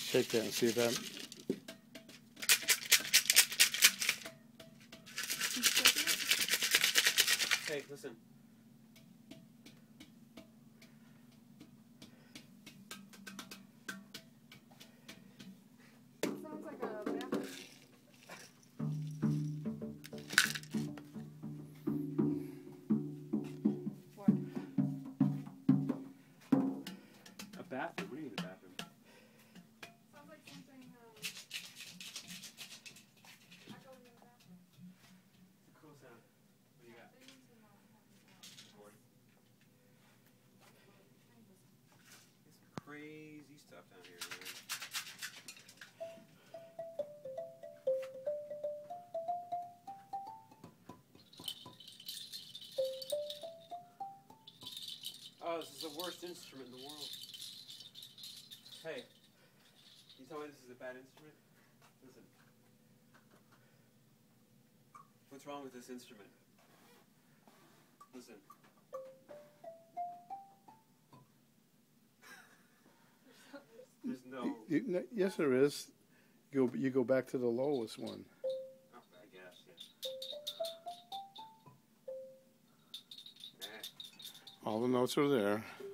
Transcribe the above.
Take that and see if that. Hey, listen. Sounds like a bathroom. What? A bathroom? What do you mean a bathroom? Sounds like something, echoing in the bathroom. It's a cool sound. What do you got? They need to have it Board. It's crazy stuff down here, man. Oh, this is the worst instrument in the world. Hey, you tell me this is a bad instrument? Listen. What's wrong with this instrument? Listen. There's no... Yes, there is. You go back to the lowest one. Oh, I guess, yeah. Nah. All the notes are there.